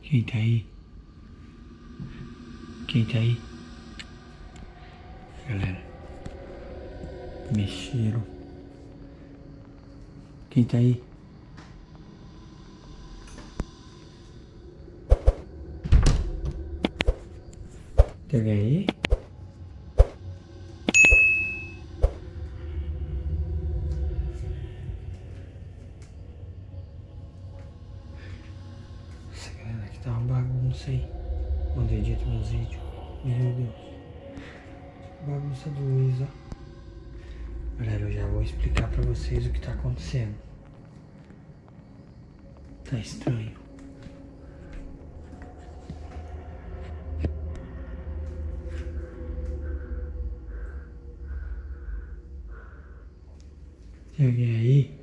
Quem tá aí? Quem tá aí? Galera, mexeram. Quem tá aí? Tem alguém aí? Nossa, galera, aqui tá uma bagunça aí. Onde eu edito meus vídeos. Meu Deus. Bagunça do Luiz, ó. Galera, eu já vou explicar pra vocês o que tá acontecendo. Tá estranho. Tem alguém aí?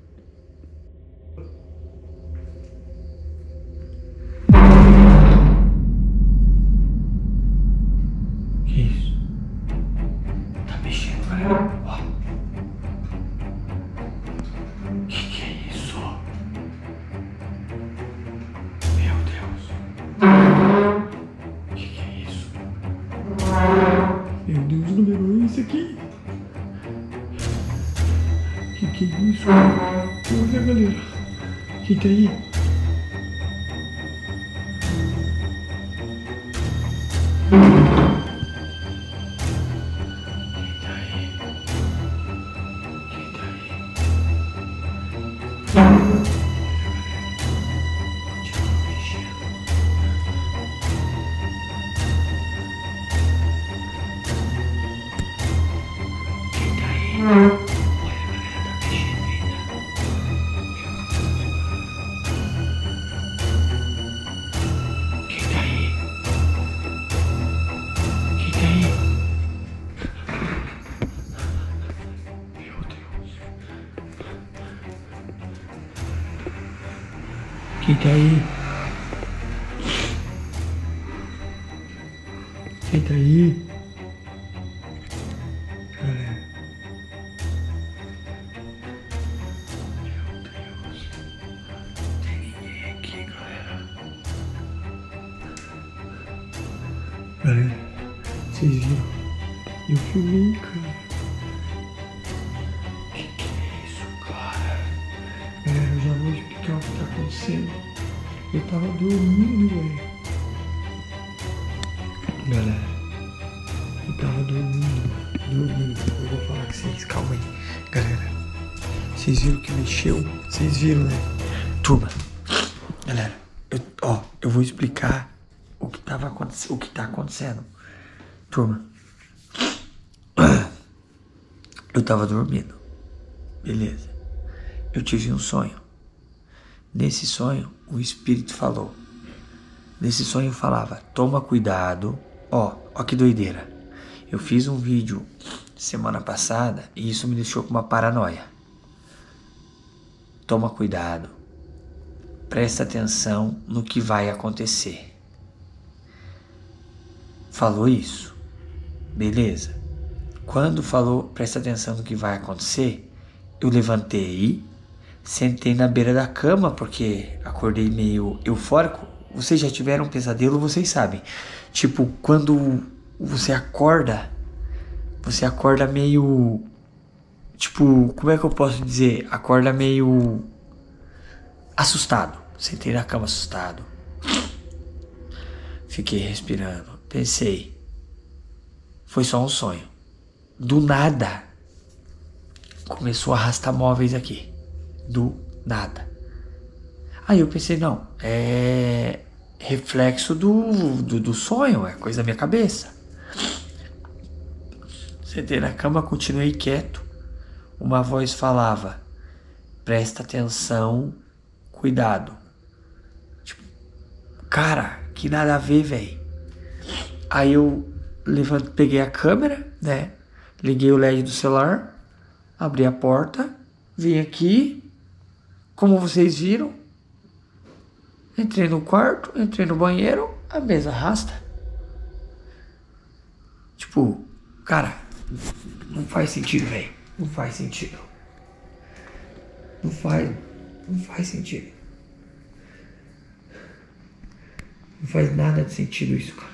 Que isso? Tá mexendo, galera. Ó. Que é isso? Meu Deus. Que é isso? Meu Deus, número isso aqui. Que é isso? Olha, galera. Quem tá aí? Quem tá aí? Quem tá aí? Galera. Meu Deus. Não tem ninguém aqui, galera. Galera, vocês viram? Eu filmei, cara. Que é isso, cara? Galera, eu já vou explicar o que tá acontecendo. Eu tava dormindo, velho. Galera, eu tava dormindo. Eu vou falar com vocês, calma aí. Galera, vocês viram que mexeu? Vocês viram, né? Turma, galera, eu vou explicar o que tá acontecendo. Turma, eu tava dormindo, beleza. Eu tive um sonho. Nesse sonho, o espírito falou. Nesse sonho falava, toma cuidado. Ó que doideira. Eu fiz um vídeo semana passada e isso me deixou com uma paranoia. Toma cuidado. Presta atenção no que vai acontecer. Falou isso. Beleza. Quando falou, presta atenção no que vai acontecer, eu levantei, sentei na beira da cama, porque acordei meio eufórico. Vocês já tiveram um pesadelo, vocês sabem. Tipo, quando você acorda meio... Tipo, como é que eu posso dizer? Acorda meio assustado. Sentei na cama assustado. Fiquei respirando. Pensei, foi só um sonho. Do nada, começou a arrastar móveis aqui. Do nada. Aí eu pensei, não, é reflexo do sonho, é coisa da minha cabeça. Sentei na cama, continuei quieto. Uma voz falava, presta atenção, cuidado. Tipo, cara, que nada a ver, velho. Aí eu peguei a câmera, né? Liguei o LED do celular, abri a porta, vim aqui, como vocês viram. Entrei no quarto, entrei no banheiro, a mesa arrasta. Tipo, cara, não faz sentido, velho. Não faz sentido. Não faz sentido. Não faz nada de sentido isso, cara.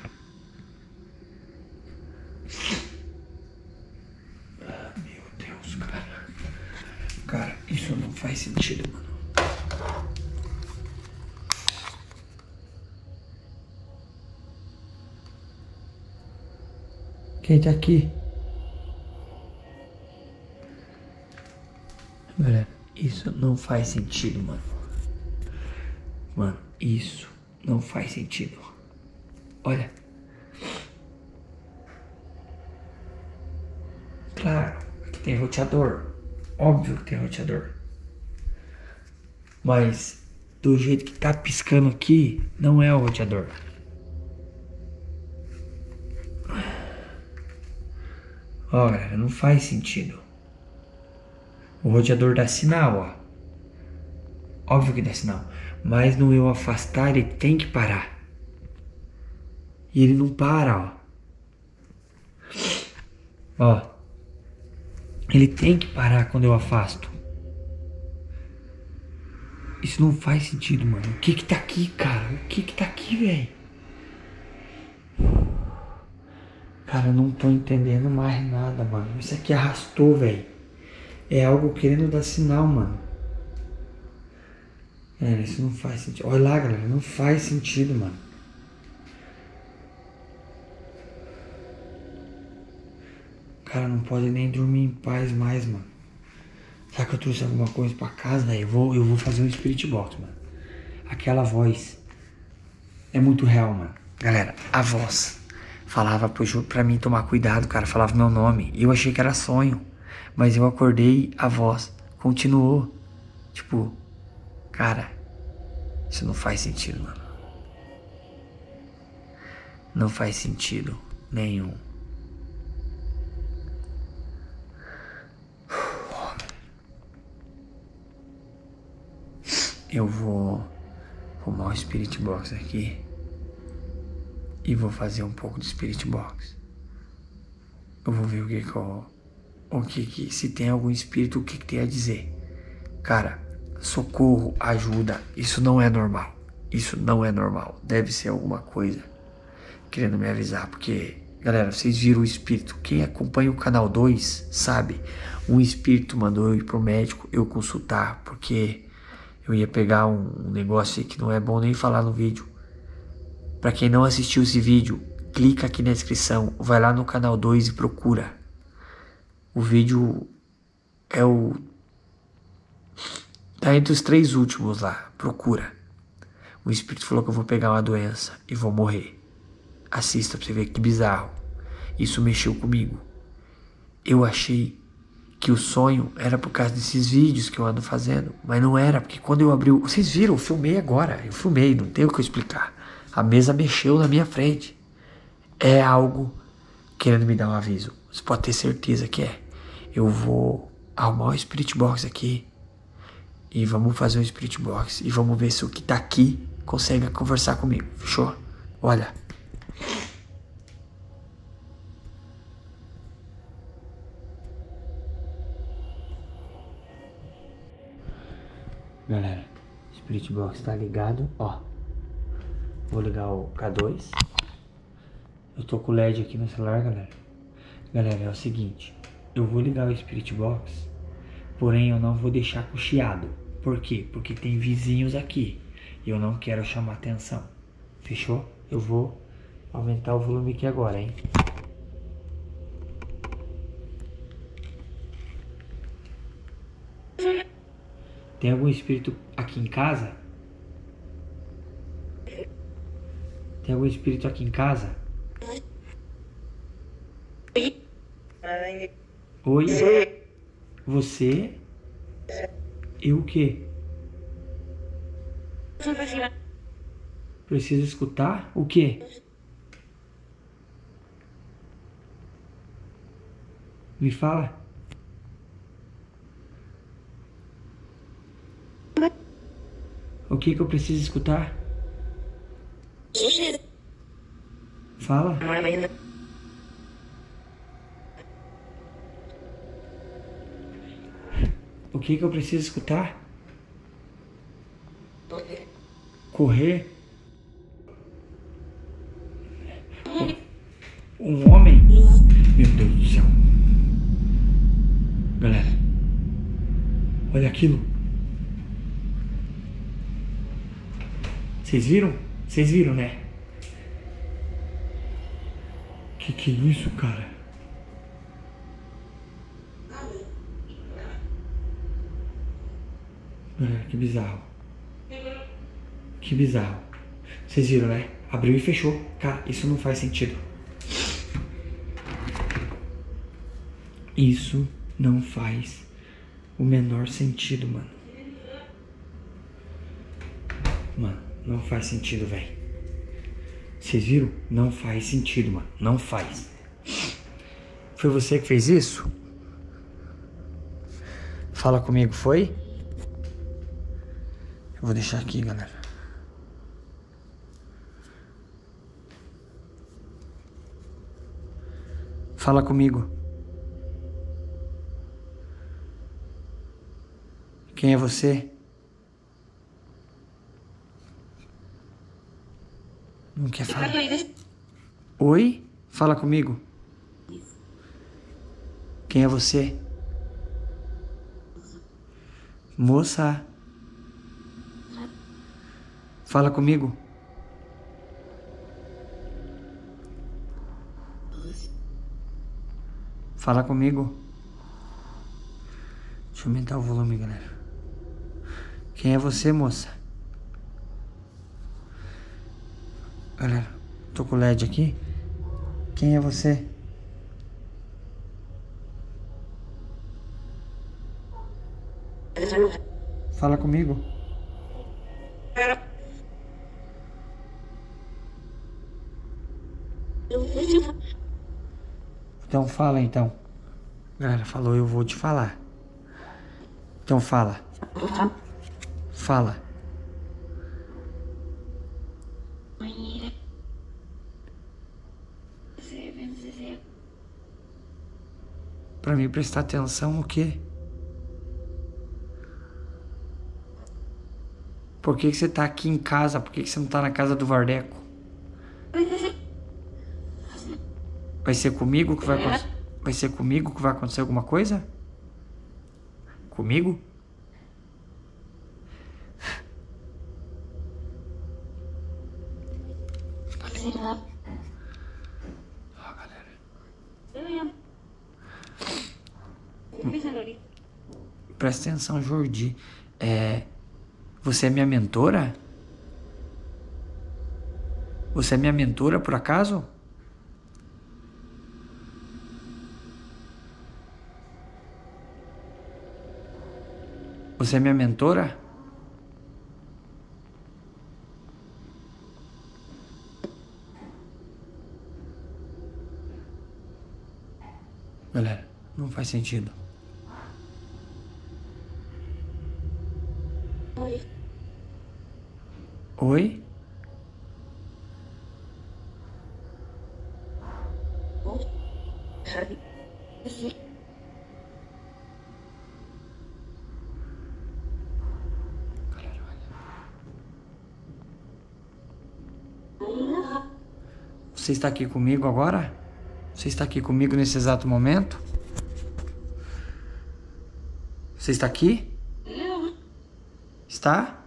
Ah, meu Deus, cara. Cara, isso não faz sentido, mano. Quem tá aqui? Galera, isso não faz sentido, mano. Mano, isso não faz sentido. Olha. Claro, aqui tem roteador. Óbvio que tem roteador. Mas do jeito que tá piscando aqui, não é o roteador. Ó, galera, não faz sentido. O roteador dá sinal, ó. Óbvio que dá sinal. Mas no eu afastar, ele tem que parar. E ele não para, ó. Ó. Ele tem que parar quando eu afasto. Isso não faz sentido, mano. O que que tá aqui, cara? O que que tá aqui, velho? Cara, eu não tô entendendo mais nada, mano. Isso aqui arrastou, velho. É algo querendo dar sinal, mano. É, isso não faz sentido. Olha lá, galera. Não faz sentido, mano. Cara, não pode nem dormir em paz mais, mano. Será que eu trouxe alguma coisa pra casa, velho? Eu vou fazer um Spirit Box, mano. Aquela voz é muito real, mano. Galera, a voz falava pra mim tomar cuidado, cara. Falava meu nome. E eu achei que era sonho. Mas eu acordei, a voz continuou. Tipo, cara, isso não faz sentido, mano. Não faz sentido nenhum. Eu vou arrumar o Spirit Box aqui e vou fazer um pouco de Spirit Box. Eu vou ver se tem algum espírito, o que tem a dizer. Cara, socorro, ajuda, isso não é normal. Isso não é normal. Deve ser alguma coisa querendo me avisar, porque, galera, vocês viram o espírito. Quem acompanha o canal 2 sabe, um espírito mandou eu ir pro médico, eu consultar, porque eu ia pegar um negócio aí que não é bom nem falar no vídeo. Pra quem não assistiu esse vídeo, clica aqui na descrição, vai lá no canal 2 e procura. O vídeo é tá entre os 3 últimos lá, procura. O espírito falou que eu vou pegar uma doença e vou morrer. Assista pra você ver que bizarro. Isso mexeu comigo. Eu achei que o sonho era por causa desses vídeos que eu ando fazendo, mas não era, porque quando eu abri vocês viram, eu filmei agora, não tem o que eu explicar. A mesa mexeu na minha frente. É algo querendo me dar um aviso. Você pode ter certeza que é. Eu vou arrumar um Spirit Box aqui e vamos fazer um Spirit Box e vamos ver se o que tá aqui consegue conversar comigo, fechou? Olha. Galera, o Spirit Box tá ligado, ó. Vou ligar o K2. Eu tô com o LED aqui no celular, galera. Galera, é o seguinte. Eu vou ligar o Spirit Box, porém eu não vou deixar com chiado. Por quê? Porque tem vizinhos aqui e eu não quero chamar atenção. Fechou? Eu vou aumentar o volume aqui agora, hein? Tem algum espírito aqui em casa? Tem algum espírito aqui em casa? Oi? Você? Eu o quê? Preciso escutar? O quê? Me fala. O que eu preciso escutar? Fala. O que eu preciso escutar? Correr? Um homem? Meu Deus do céu. Galera, olha aquilo. Vocês viram? Vocês viram, né? Que é isso, cara? Galera, que bizarro. Que bizarro. Vocês viram, né? Abriu e fechou. Cara, isso não faz sentido. Isso não faz o menor sentido, mano. Mano, não faz sentido, velho. Vocês viram? Não faz sentido, mano. Não faz. Foi você que fez isso? Fala comigo, foi? Eu vou deixar aqui, galera. Fala comigo. Quem é você? Não quer falar? Oi? Fala comigo. Quem é você? Moça. Fala comigo. Fala comigo. Deixa eu aumentar o volume, galera. Quem é você, moça? Galera, tô com o LED aqui. Quem é você? Fala comigo. Então fala, então. Galera, falou, eu vou te falar. Então fala. Fala. Pra mim prestar atenção no quê? Por que você tá aqui em casa? Por que você não tá na casa do Vardeco? Vai ser comigo que vai acontecer? Vai ser comigo que vai acontecer alguma coisa? Comigo? Ó, galera. Presta atenção, Jordi. Você é minha mentora? Você é minha mentora, por acaso? Você é minha mentora? Galera, não faz sentido. Oi? Você está aqui comigo agora? Você está aqui comigo nesse exato momento? Você está aqui? Está?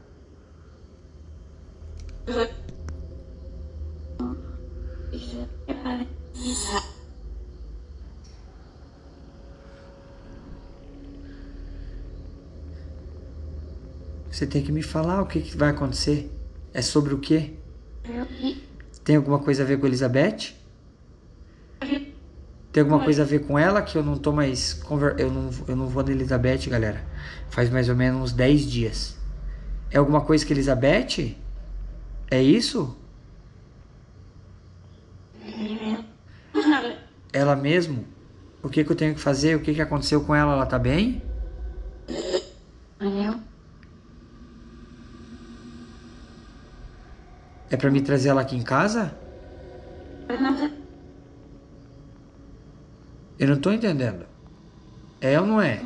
Você tem que me falar o que vai acontecer. É sobre o quê? Tem alguma coisa a ver com Elizabeth? Tem alguma coisa a ver com ela que eu não tô mais... Eu não vou na Elizabeth, galera. Faz mais ou menos uns 10 dias. É alguma coisa que Elizabeth? É isso? Ela mesmo? O que eu tenho que fazer? O que aconteceu com ela? Ela tá bem? É pra me trazer ela aqui em casa? Eu não tô entendendo. É ou não é?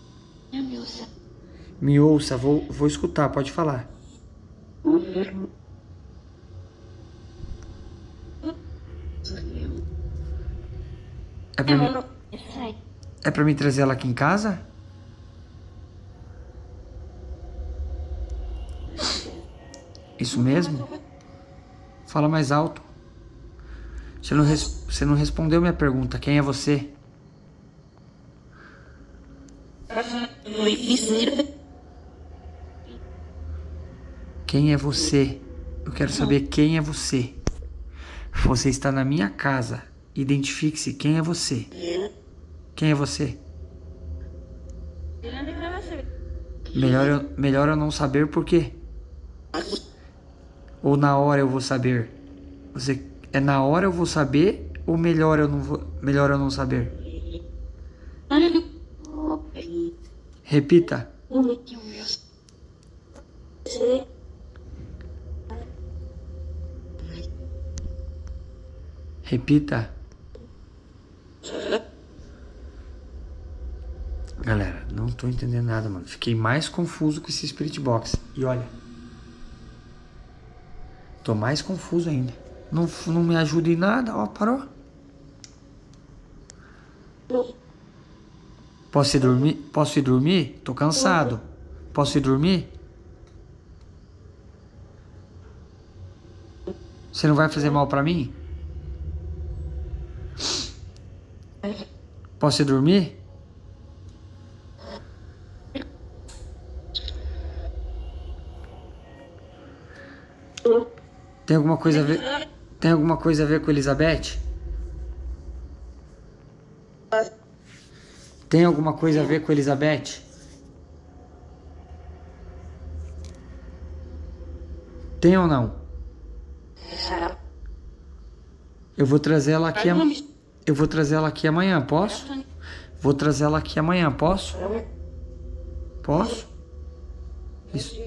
Me ouça, vou escutar, pode falar. É pra mim, é pra mim trazer ela aqui em casa? Isso mesmo? Fala mais alto. Você não respondeu minha pergunta. Quem é você? Quem é você? Eu quero saber quem é você. Você está na minha casa. Identifique-se. Quem é você? Quem é você? Melhor eu não saber por quê? Ou na hora eu vou saber? Você é na hora eu vou saber ou melhor eu não saber? Repita. Repita. Galera, não tô entendendo nada, mano. Fiquei mais confuso com esse Spirit Box. E olha, tô mais confuso ainda. Não me ajuda em nada, ó, parou. Posso ir dormir? Posso ir dormir? Tô cansado. Posso ir dormir? Você não vai fazer mal pra mim? Posso ir dormir? Tem alguma coisa a ver? Tem alguma coisa a ver com Elizabeth? Tem alguma coisa a ver com Elizabeth? Tem ou não? Eu vou trazer ela aqui. Eu vou trazer ela aqui amanhã, posso? Vou trazer ela aqui amanhã, posso? Posso? Isso.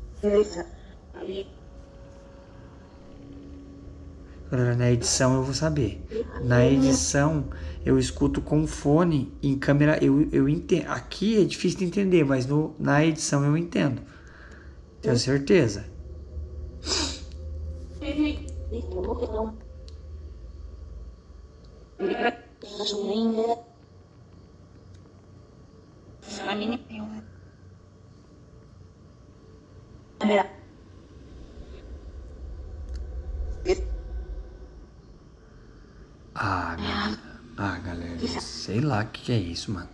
Na edição eu vou saber. Na edição eu escuto com fone, em câmera eu entendo. Aqui é difícil de entender, mas na edição eu entendo. Tenho certeza. Galera, sei lá o que é isso, mano.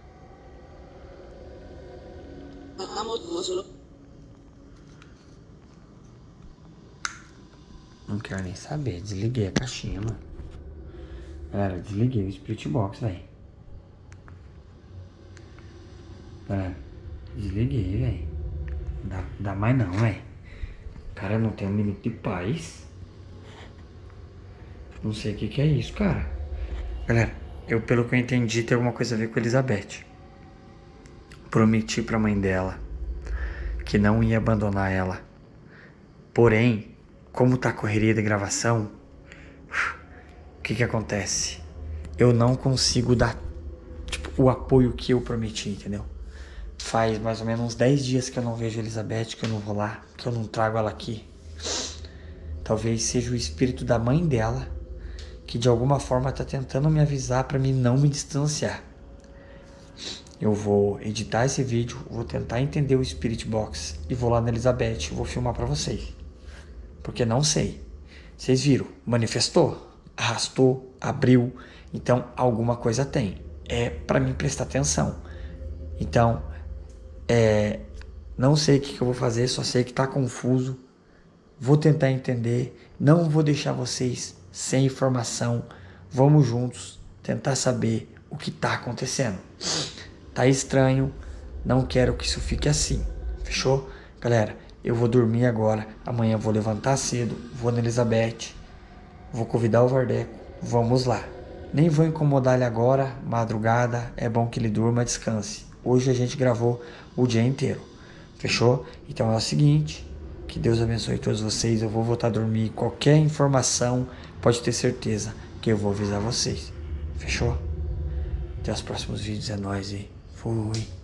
Não quero nem saber, desliguei a caixinha, mano. Galera, desliguei o Spirit Box, velho. Galera, desliguei, velho. Dá mais não, velho. Cara, não tem um minuto de paz. Não sei o que é isso, cara. Galera, pelo que eu entendi, tem alguma coisa a ver com a Elizabeth. Prometi pra mãe dela que não ia abandonar ela. Porém, como tá a correria de gravação, o que acontece? Eu não consigo dar o apoio que eu prometi, entendeu? Faz mais ou menos uns 10 dias que eu não vejo a Elizabeth, que eu não vou lá, que eu não trago ela aqui. Talvez seja o espírito da mãe dela que de alguma forma tá tentando me avisar para mim não me distanciar. Eu vou editar esse vídeo, vou tentar entender o Spirit Box e vou lá na Elizabeth, vou filmar para vocês. Porque não sei. Vocês viram, manifestou, arrastou, abriu, então alguma coisa tem. É para mim prestar atenção. Então, não sei o que eu vou fazer, só sei que tá confuso. Vou tentar entender, não vou deixar vocês sem informação. Vamos juntos tentar saber o que tá acontecendo. Tá estranho, não quero que isso fique assim. Fechou? Galera, eu vou dormir agora. Amanhã eu vou levantar cedo, vou na Elizabeth, vou convidar o Vardeco. Vamos lá. Nem vou incomodar ele agora, madrugada, é bom que ele durma, descanse. Hoje a gente gravou o dia inteiro. Fechou? Então é o seguinte, que Deus abençoe todos vocês. Eu vou voltar a dormir. Qualquer informação, pode ter certeza que eu vou avisar vocês. Fechou? Até os próximos vídeos, é nóis e fui.